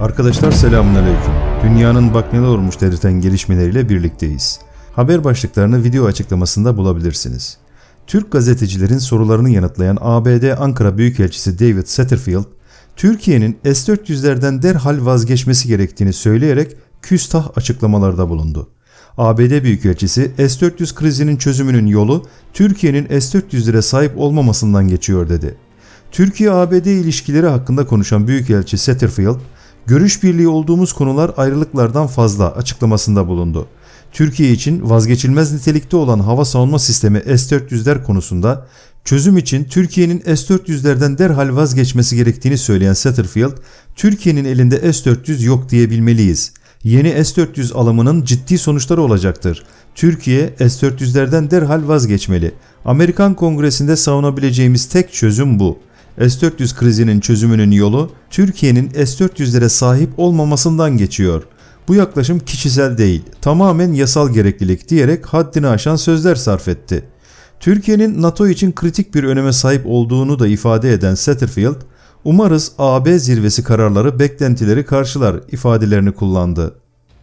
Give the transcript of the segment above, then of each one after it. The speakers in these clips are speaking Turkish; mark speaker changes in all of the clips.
Speaker 1: Arkadaşlar selamünaleyküm. Dünyanın bak neler olmuş dedirten gelişmeleriyle birlikteyiz. Haber başlıklarını video açıklamasında bulabilirsiniz. Türk gazetecilerin sorularını yanıtlayan ABD Ankara Büyükelçisi David Satterfield, Türkiye'nin S-400'lerden derhal vazgeçmesi gerektiğini söyleyerek küstah açıklamalarda bulundu. ABD Büyükelçisi, S-400 krizinin çözümünün yolu Türkiye'nin S-400'lere sahip olmamasından geçiyor dedi. Türkiye-ABD ilişkileri hakkında konuşan Büyükelçi Satterfield, görüş birliği olduğumuz konular ayrılıklardan fazla açıklamasında bulundu. Türkiye için vazgeçilmez nitelikte olan hava savunma sistemi S-400'ler konusunda çözüm için Türkiye'nin S-400'lerden derhal vazgeçmesi gerektiğini söyleyen Satterfield, Türkiye'nin elinde S-400 yok diyebilmeliyiz. Yeni S-400 alımının ciddi sonuçları olacaktır. Türkiye S-400'lerden derhal vazgeçmeli. Amerikan Kongresi'nde savunabileceğimiz tek çözüm bu. S-400 krizinin çözümünün yolu Türkiye'nin S-400'lere sahip olmamasından geçiyor. Bu yaklaşım kişisel değil, tamamen yasal gereklilik diyerek haddini aşan sözler sarf etti. Türkiye'nin NATO için kritik bir öneme sahip olduğunu da ifade eden Satterfield, "Umarız AB zirvesi kararları beklentileri karşılar" ifadelerini kullandı.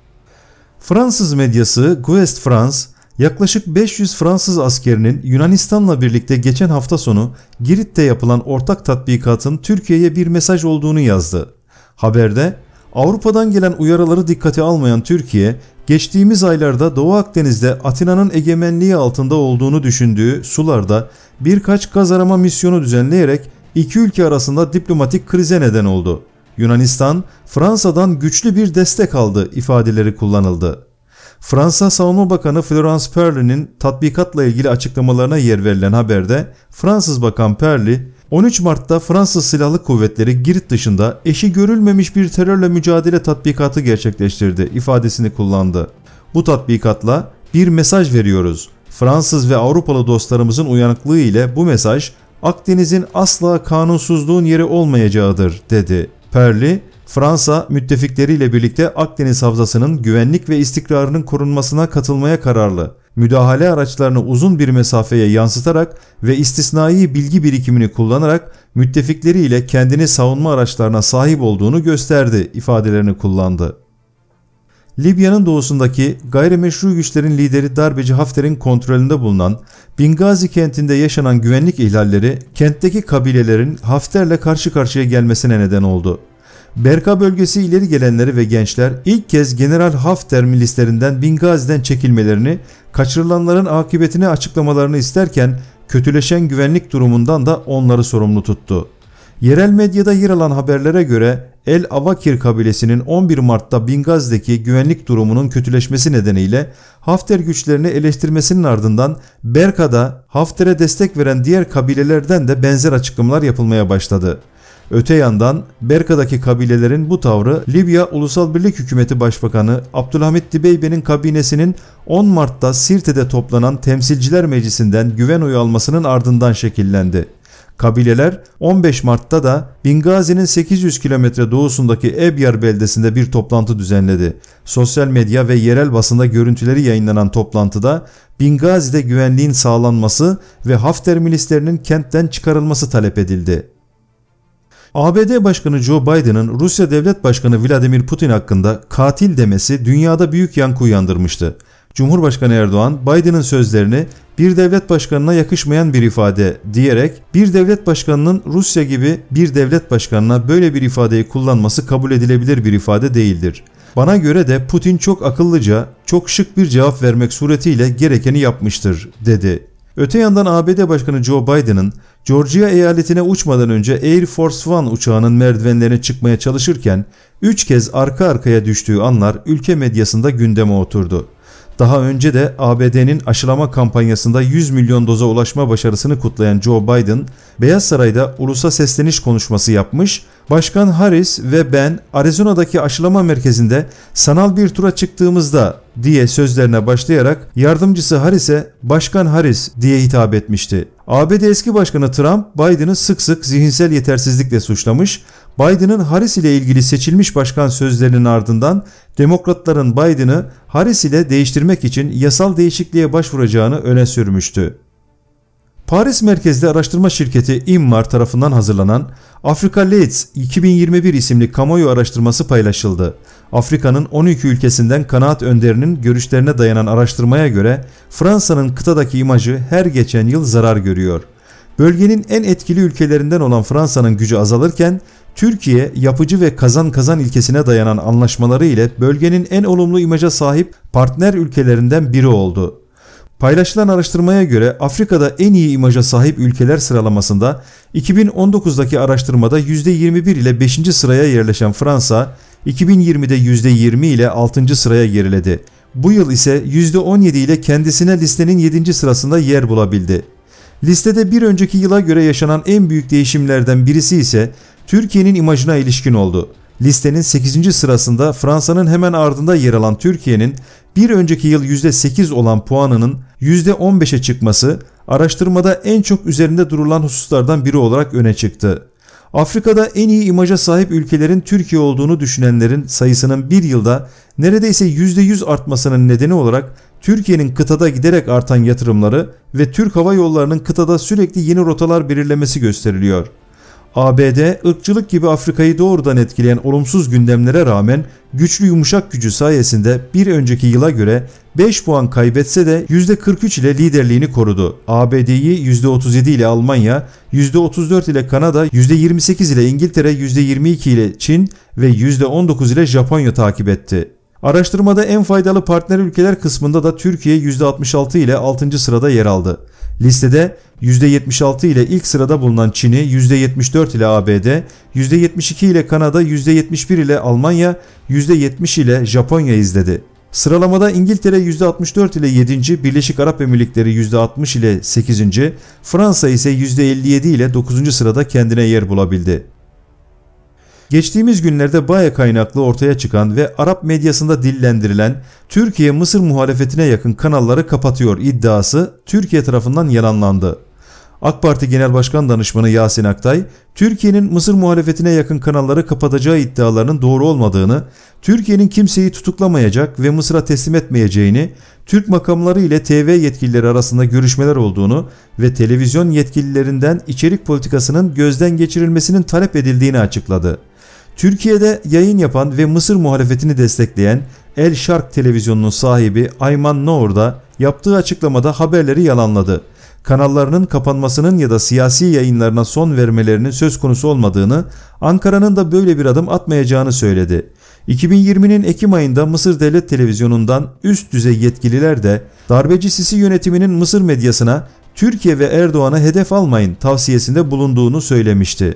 Speaker 1: Fransız medyası Ouest France, yaklaşık 500 Fransız askerinin Yunanistan'la birlikte geçen hafta sonu Girit'te yapılan ortak tatbikatın Türkiye'ye bir mesaj olduğunu yazdı. Haberde, Avrupa'dan gelen uyarıları dikkate almayan Türkiye, geçtiğimiz aylarda Doğu Akdeniz'de Atina'nın egemenliği altında olduğunu düşündüğü sularda birkaç gaz arama misyonu düzenleyerek iki ülke arasında diplomatik krize neden oldu. Yunanistan, Fransa'dan güçlü bir destek aldı ifadeleri kullanıldı. Fransa Savunma Bakanı Florence Parly'nin tatbikatla ilgili açıklamalarına yer verilen haberde Fransız Bakan Parly, 13 Mart'ta Fransız Silahlı Kuvvetleri Girit dışında eşi görülmemiş bir terörle mücadele tatbikatı gerçekleştirdi ifadesini kullandı. Bu tatbikatla bir mesaj veriyoruz. Fransız ve Avrupalı dostlarımızın uyanıklığı ile bu mesaj Akdeniz'in asla kanunsuzluğun yeri olmayacağıdır dedi. Parly, Fransa müttefikleriyle birlikte Akdeniz Havzası'nın güvenlik ve istikrarının korunmasına katılmaya kararlı. Müdahale araçlarını uzun bir mesafeye yansıtarak ve istisnai bilgi birikimini kullanarak müttefikleriyle kendini savunma araçlarına sahip olduğunu gösterdi ifadelerini kullandı. Libya'nın doğusundaki gayrimeşru güçlerin lideri darbeci Hafter'in kontrolünde bulunan Bingazi kentinde yaşanan güvenlik ihlalleri kentteki kabilelerin Hafter'le karşı karşıya gelmesine neden oldu. Berka bölgesi ileri gelenleri ve gençler ilk kez General Hafter milislerinden Bingazi'den çekilmelerini, kaçırılanların akıbetini açıklamalarını isterken kötüleşen güvenlik durumundan da onları sorumlu tuttu. Yerel medyada yer alan haberlere göre El Avakir kabilesinin 11 Mart'ta Bingazi'deki güvenlik durumunun kötüleşmesi nedeniyle Hafter güçlerini eleştirmesinin ardından Berka'da Hafter'e destek veren diğer kabilelerden de benzer açıklamalar yapılmaya başladı. Öte yandan Berka'daki kabilelerin bu tavrı Libya Ulusal Birlik Hükümeti Başbakanı Abdülhamit Dibeybe'nin kabinesinin 10 Mart'ta Sirte'de toplanan Temsilciler Meclisi'nden güven oyu almasının ardından şekillendi. Kabileler 15 Mart'ta da Bingazi'nin 800 kilometre doğusundaki Ebyar beldesinde bir toplantı düzenledi. Sosyal medya ve yerel basında görüntüleri yayınlanan toplantıda Bingazi'de güvenliğin sağlanması ve Hafter milislerinin kentten çıkarılması talep edildi. ABD Başkanı Joe Biden'ın Rusya Devlet Başkanı Vladimir Putin hakkında katil demesi dünyada büyük yankı uyandırmıştı. Cumhurbaşkanı Erdoğan, Biden'ın sözlerini bir devlet başkanına yakışmayan bir ifade diyerek bir devlet başkanının Rusya gibi bir devlet başkanına böyle bir ifadeyi kullanması kabul edilebilir bir ifade değildir. Bana göre de Putin çok akıllıca, çok şık bir cevap vermek suretiyle gerekeni yapmıştır dedi. Öte yandan ABD Başkanı Joe Biden'ın Georgia eyaletine uçmadan önce Air Force One uçağının merdivenlerine çıkmaya çalışırken 3 kez arka arkaya düştüğü anlar ülke medyasında gündeme oturdu. Daha önce de ABD'nin aşılama kampanyasında 100 milyon doza ulaşma başarısını kutlayan Joe Biden, Beyaz Saray'da ulusa sesleniş konuşması yapmış, Başkan Harris ve ben Arizona'daki aşılama merkezinde sanal bir tura çıktığımızda diye sözlerine başlayarak yardımcısı Harris'e Başkan Harris diye hitap etmişti. ABD eski başkanı Trump, Biden'ı sık sık zihinsel yetersizlikle suçlamış, Biden'ın Harris ile ilgili seçilmiş başkan sözlerinin ardından Demokratların Biden'ı Harris ile değiştirmek için yasal değişikliğe başvuracağını öne sürmüştü. Paris merkezli araştırma şirketi Inmar tarafından hazırlanan Africa Leads 2021 isimli kamuoyu araştırması paylaşıldı. Afrika'nın 12 ülkesinden kanaat önderinin görüşlerine dayanan araştırmaya göre Fransa'nın kıtadaki imajı her geçen yıl zarar görüyor. Bölgenin en etkili ülkelerinden olan Fransa'nın gücü azalırken Türkiye yapıcı ve kazan kazan ilkesine dayanan anlaşmaları ile bölgenin en olumlu imaja sahip partner ülkelerinden biri oldu. Paylaşılan araştırmaya göre Afrika'da en iyi imaja sahip ülkeler sıralamasında 2019'daki araştırmada %21 ile 5. sıraya yerleşen Fransa, 2020'de %20 ile 6. sıraya geriledi. Bu yıl ise %17 ile kendisine listenin 7. sırasında yer bulabildi. Listede bir önceki yıla göre yaşanan en büyük değişimlerden birisi ise Türkiye'nin imajına ilişkin oldu. Listenin 8. sırasında Fransa'nın hemen ardında yer alan Türkiye'nin bir önceki yıl %8 olan puanının %15'e çıkması araştırmada en çok üzerinde durulan hususlardan biri olarak öne çıktı. Afrika'da en iyi imaja sahip ülkelerin Türkiye olduğunu düşünenlerin sayısının bir yılda neredeyse %100 artmasının nedeni olarak Türkiye'nin kıtada giderek artan yatırımları ve Türk Hava Yolları'nın kıtada sürekli yeni rotalar belirlemesi gösteriliyor. ABD, ırkçılık gibi Afrika'yı doğrudan etkileyen olumsuz gündemlere rağmen güçlü yumuşak gücü sayesinde bir önceki yıla göre 5 puan kaybetse de %43 ile liderliğini korudu. ABD'yi %37 ile Almanya, %34 ile Kanada, %28 ile İngiltere, %22 ile Çin ve %19 ile Japonya takip etti. Araştırmada en faydalı partner ülkeler kısmında da Türkiye %66 ile 6. sırada yer aldı. Listede %76 ile ilk sırada bulunan Çin'i, %74 ile ABD, %72 ile Kanada, %71 ile Almanya, %70 ile Japonya izledi. Sıralamada İngiltere %64 ile 7. Birleşik Arap Emirlikleri %60 ile 8. Fransa ise %57 ile 9. sırada kendine yer bulabildi. Geçtiğimiz günlerde Baye kaynaklı ortaya çıkan ve Arap medyasında dillendirilen Türkiye Mısır muhalefetine yakın kanalları kapatıyor iddiası Türkiye tarafından yalanlandı. AK Parti Genel Başkan Danışmanı Yasin Aktay, Türkiye'nin Mısır muhalefetine yakın kanalları kapatacağı iddialarının doğru olmadığını, Türkiye'nin kimseyi tutuklamayacak ve Mısır'a teslim etmeyeceğini, Türk makamları ile TV yetkilileri arasında görüşmeler olduğunu ve televizyon yetkililerinden içerik politikasının gözden geçirilmesinin talep edildiğini açıkladı. Türkiye'de yayın yapan ve Mısır muhalefetini destekleyen El Şark televizyonunun sahibi Ayman Noor da yaptığı açıklamada haberleri yalanladı. Kanallarının kapanmasının ya da siyasi yayınlarına son vermelerinin söz konusu olmadığını, Ankara'nın da böyle bir adım atmayacağını söyledi. 2020'nin Ekim ayında Mısır Devlet Televizyonu'ndan üst düzey yetkililer de darbeci Sisi yönetiminin Mısır medyasına Türkiye ve Erdoğan'ı hedef almayın tavsiyesinde bulunduğunu söylemişti.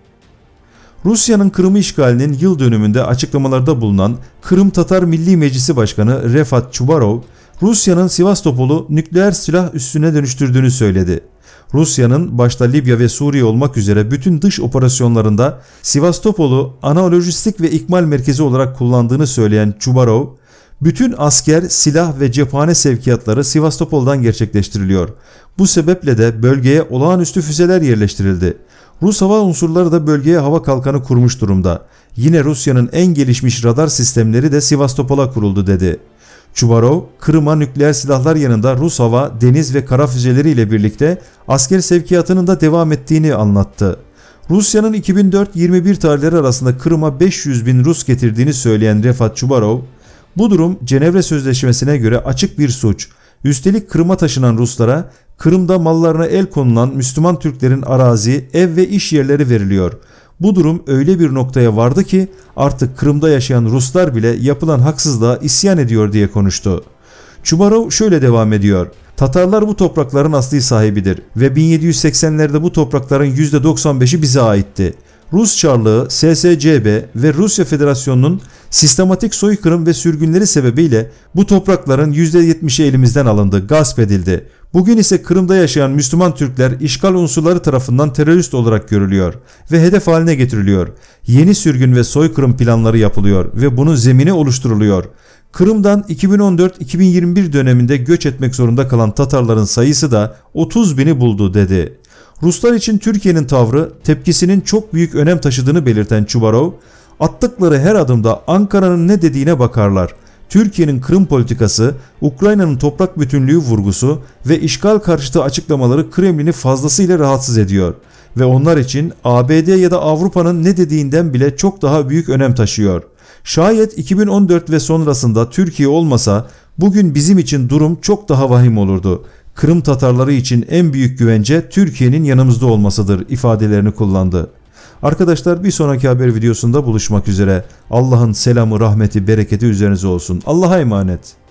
Speaker 1: Rusya'nın Kırım'ı işgalinin yıl dönümünde açıklamalarda bulunan Kırım Tatar Milli Meclisi Başkanı Refat Çubarov, Rusya'nın Sivastopol'u nükleer silah üssüne dönüştürdüğünü söyledi. Rusya'nın başta Libya ve Suriye olmak üzere bütün dış operasyonlarında Sivastopol'u ana lojistik ve ikmal merkezi olarak kullandığını söyleyen Çubarov, bütün asker, silah ve cephane sevkiyatları Sivastopol'dan gerçekleştiriliyor. Bu sebeple de bölgeye olağanüstü füzeler yerleştirildi. Rus hava unsurları da bölgeye hava kalkanı kurmuş durumda. Yine Rusya'nın en gelişmiş radar sistemleri de Sivastopol'a kuruldu dedi. Çubarov, Kırım'a nükleer silahlar yanında Rus hava, deniz ve kara füzeleriyle birlikte asker sevkiyatının da devam ettiğini anlattı. Rusya'nın 2004-21 tarihleri arasında Kırım'a 500 bin Rus getirdiğini söyleyen Refat Çubarov, bu durum Cenevre Sözleşmesi'ne göre açık bir suç. Üstelik Kırım'a taşınan Ruslara, Kırım'da mallarına el konulan Müslüman Türklerin arazi, ev ve iş yerleri veriliyor. Bu durum öyle bir noktaya vardı ki artık Kırım'da yaşayan Ruslar bile yapılan haksızlığa isyan ediyor diye konuştu. Çubarov şöyle devam ediyor. Tatarlar bu toprakların asli sahibidir ve 1780'lerde bu toprakların %95'i bize aitti. Rus Çarlığı, SSCB ve Rusya Federasyonu'nun sistematik soykırım ve sürgünleri sebebiyle bu toprakların %70'i elimizden alındı, gasp edildi. Bugün ise Kırım'da yaşayan Müslüman Türkler işgal unsurları tarafından terörist olarak görülüyor ve hedef haline getiriliyor. Yeni sürgün ve soykırım planları yapılıyor ve bunun zemini oluşturuluyor. Kırım'dan 2014-2021 döneminde göç etmek zorunda kalan Tatarların sayısı da 30 bini buldu dedi. Ruslar için Türkiye'nin tavrı, tepkisinin çok büyük önem taşıdığını belirten Çubarov, attıkları her adımda Ankara'nın ne dediğine bakarlar. Türkiye'nin Kırım politikası, Ukrayna'nın toprak bütünlüğü vurgusu ve işgal karşıtı açıklamaları Kremlin'i fazlasıyla rahatsız ediyor. ve onlar için ABD ya da Avrupa'nın ne dediğinden bile çok daha büyük önem taşıyor. Şayet 2014 ve sonrasında Türkiye olmasa bugün bizim için durum çok daha vahim olurdu. Kırım Tatarları için en büyük güvence Türkiye'nin yanımızda olmasıdır ifadelerini kullandı. Arkadaşlar bir sonraki haber videosunda buluşmak üzere. Allah'ın selamı, rahmeti, bereketi üzerinize olsun. Allah'a emanet.